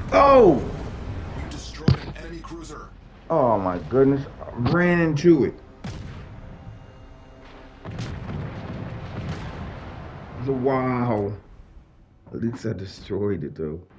Oh! You destroyed an enemy cruiser. Oh my goodness. I ran into it. Wow. At least I destroyed it though.